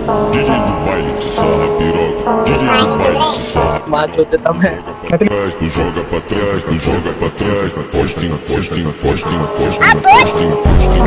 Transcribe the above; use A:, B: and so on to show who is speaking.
A: DJ do baile te sarra piroca, DJ do baile te sarra.
B: Matou também.
A: Tu joga pra trás, tu joga pra trás. Postinha, postinha, postinha, postinha, postinha.